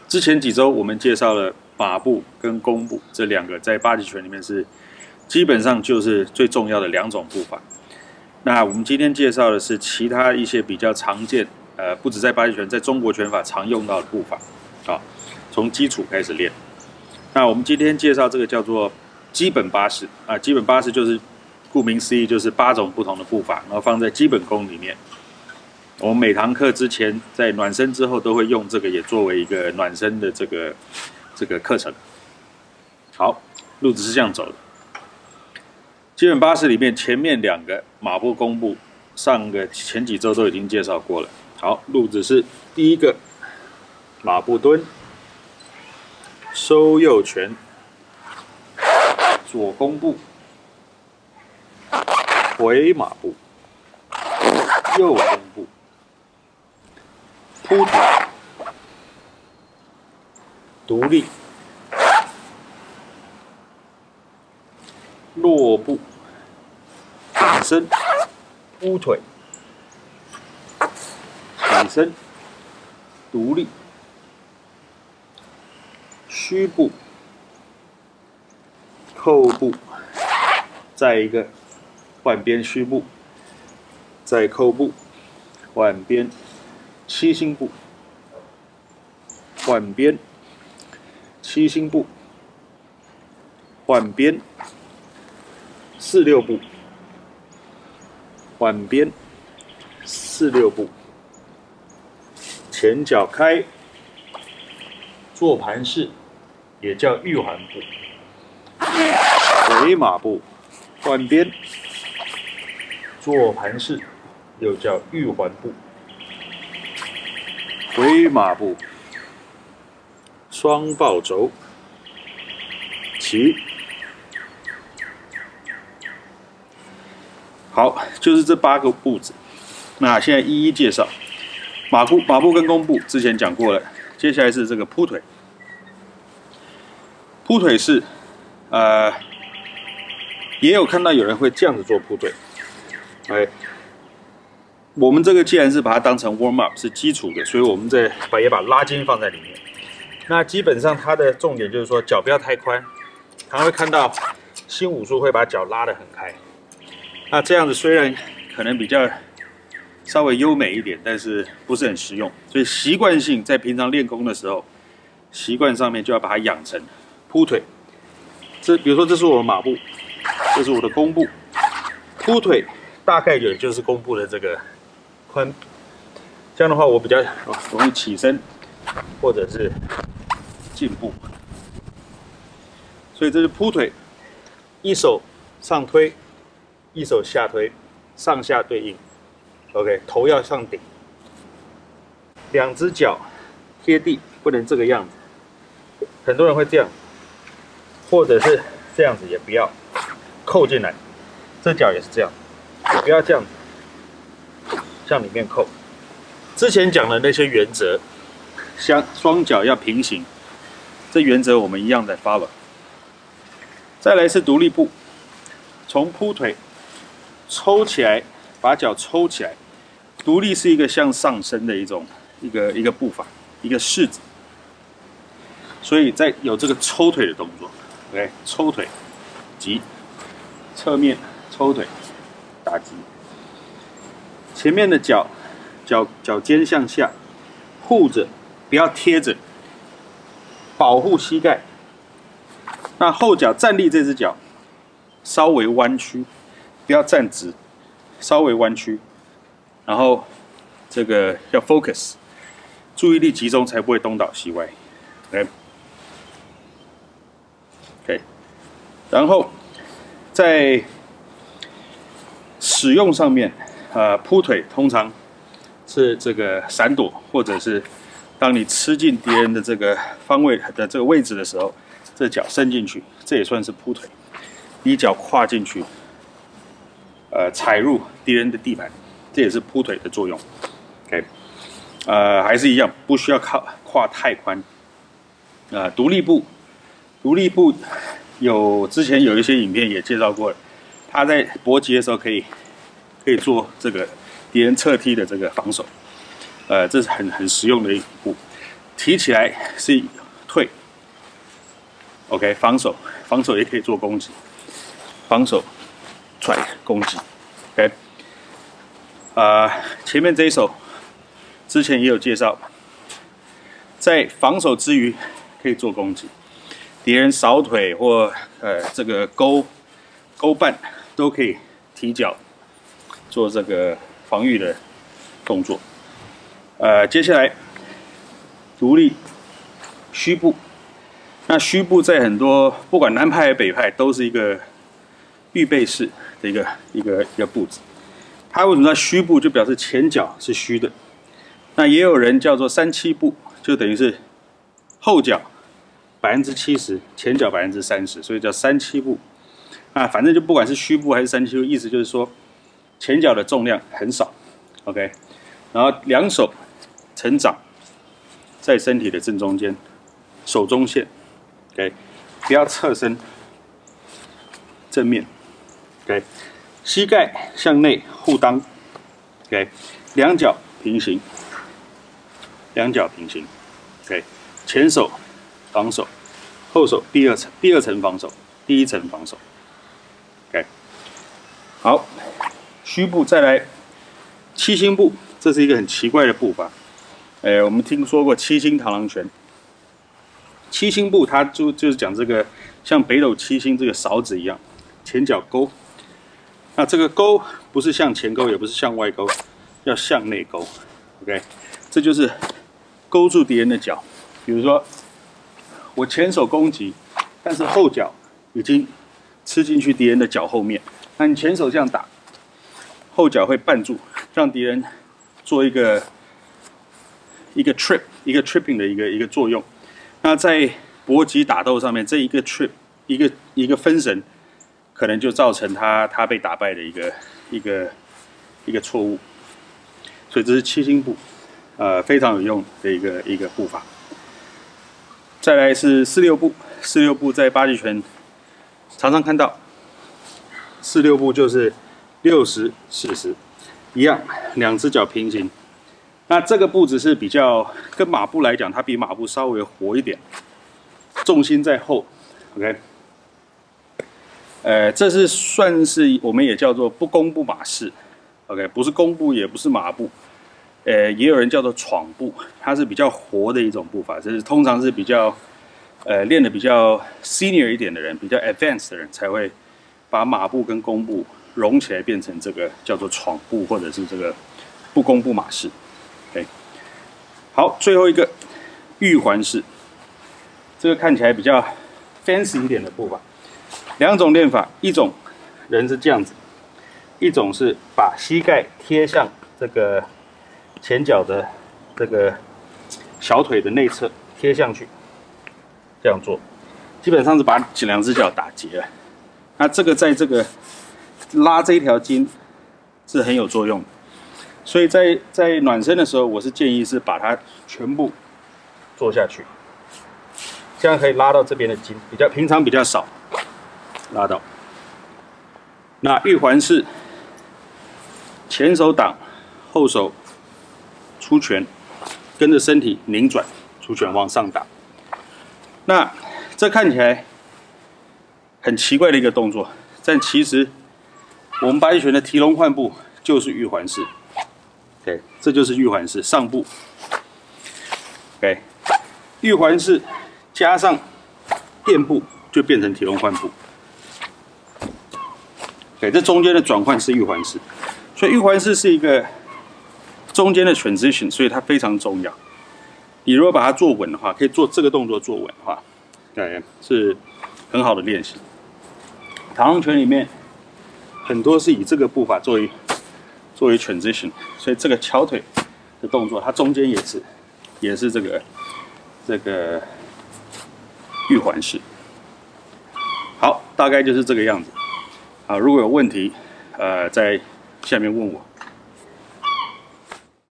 之前几周我们介绍了马步跟弓步这两个在八极拳里面是基本上就是最重要的两种步法。那我们今天介绍的是其他一些比较常见，不止在八极拳，在中国拳法常用到的步法，啊，从基础开始练。那我们今天介绍这个叫做基本八式啊，基本八式就是顾名思义就是8种不同的步法，然后放在基本功里面。我们每堂课之前在暖身之后都会用这个也作为一个暖身的这个课程。好，路子是这样走的。基本八式里面前面2个马步、弓步，前几周都已经介绍过了。好，路子是第一个马步蹲，收右拳，左弓步，回马步，右弓步，扑腿，独立，落步，转身，扑腿，起身，独立，虚步，扣步，再一个换边虚步，再扣步，换边七星步，换边七星步，换边4-6步，换边4-6步，前脚开，坐盘式，也叫玉环步，回马步，换边，坐盘式，又叫玉环步，回马步，双抱肘，起。好，就是这8个步子。那现在一一介绍。马步跟弓步之前讲过了，接下来是这个扑腿。扑腿是，也有看到有人会这样子做扑腿。哎，我们这个既然是把它当成 warm up 是基础的，所以我们也把拉筋放在里面。那基本上它的重点就是说脚不要太宽，常会看到新武术会把脚拉得很开。那这样子虽然可能比较稍微优美一点，但是不是很实用。所以习惯性在平常练功的时候，习惯上面就要把它养成扑腿。比如说这是我的马步，这是我的弓步，扑腿大概也就是弓步的这个宽。这样的话我比较容易起身或者是进步。所以这是扑腿，一手上推，一手下推，上下对应。OK， 头要上顶，2只脚贴地，不能这个样子。很多人会这样，或者是这样子也不要，扣进来。这脚也是这样，也不要这样子，向里面扣。之前讲的那些原则，像双脚要平行，这原则我们一样在 follow。再来是独立步，从扑腿抽起来，把脚抽起来。独立是一个向上升的一个步伐，一个式子，所以在有这个抽腿的动作 ，OK， 抽腿，击，侧面抽腿，打击，前面的脚尖向下，护着，不要贴着，保护膝盖。那后脚站立这只脚稍微弯曲，不要站直，稍微弯曲。然后这个要 focus， 注意力集中才不会东倒西歪。OK， 然后在使用上面，扑腿通常是这个闪躲，或者是当你吃进敌人的这个方位的这个位置的时候，这脚伸进去，这也算是扑腿。你脚跨进去，踩入敌人的地盘。这也是扑腿的作用 ，OK， 还是一样，不需要跨太宽。独立步之前有一些影片也介绍过了，他在搏击的时候可以做这个敌人侧踢的这个防守，这是很实用的一步。 提起来是退 ，OK， 防守也可以做攻击，防守踹攻击 ，OK， 前面这一手之前也有介绍，在防守之余可以做攻击，敌人扫腿或这个勾绊都可以提脚做这个防御的动作。接下来独立虚步，那虚步在很多不管南派还是北派都是一个预备式的一个步子。它为什么叫虚步？就表示前脚是虚的。那也有人叫做3-7步，就等于是后脚70%，前脚30%，所以叫3-7步。反正就不管是虚步还是3-7步，意思就是说前脚的重量很少 ，OK， 然后两手成掌在身体的正中间，手中线 ，OK， 不要侧身，正面 ，OK， 膝盖向内互当 ，OK， 两脚平行，OK， 前手防守，后手第二层防守，第一层防守 ，OK， 好，虚步再来七星步，这是一个很奇怪的步法。我们听说过七星螳螂拳，七星步它就是讲这个像北斗七星这个勺子一样，前脚勾。那这个勾不是向前勾，也不是向外勾，要向内勾。OK， 这就是勾住敌人的脚。比如说我前手攻击，但是后脚已经吃进去敌人的脚后面，那你前手这样打，后脚会绊住，让敌人做一个 tripping 的一个作用。那在搏击打斗上面，这一个 trip 一个分神，可能就造成他被打败的一个错误。所以这是七星步，非常有用的一个步法。再来是4-6步，4-6步在八极拳常常看到。4-6步就是60-40，一样，两只脚平行。那这个步子是比较跟马步来讲，它比马步稍微活一点，重心在后 ，OK。这是算是我们也叫做不弓步马式 ，OK， 不是弓步，也不是马步，也有人叫做闯步，它是比较活的一种步法，这是通常是比较练的比较 senior 一点的人，比较 advanced 的人才会把马步跟弓步融起来变成这个叫做闯步，或者是这个不弓步马式。OK， 好，最后一个玉环式，这个看起来比较 fancy 一点的步法。两种练法，一种人是这样子，一种是把膝盖贴向这个前脚的这个小腿的内侧贴上去，这样做，基本上是把两只脚打结了。那这个在这个拉这一条筋是很有作用的。所以在暖身的时候，我是建议是把它全部做下去，这样可以拉到这边的筋，平常比较少拉到。那玉环式，前手挡，后手出拳，跟着身体拧转，出拳往上打。那这看起来很奇怪的一个动作，但其实我们八极拳的提龙换步就是玉环式。OK， 这就是玉环式上步。OK， 玉环式加上垫步就变成提龙换步。OK， 这中间的转换是玉环式，所以玉环式是一个中间的 transition， 所以它非常重要。你如果把它做稳的话，可以做这个动作做稳的话，对，是很好的练习。螳螂拳里面很多是以这个步法作为 transition， 所以这个翘腿的动作，它中间也是这个玉环式。好，大概就是这个样子。好，如果有问题，在下面问我。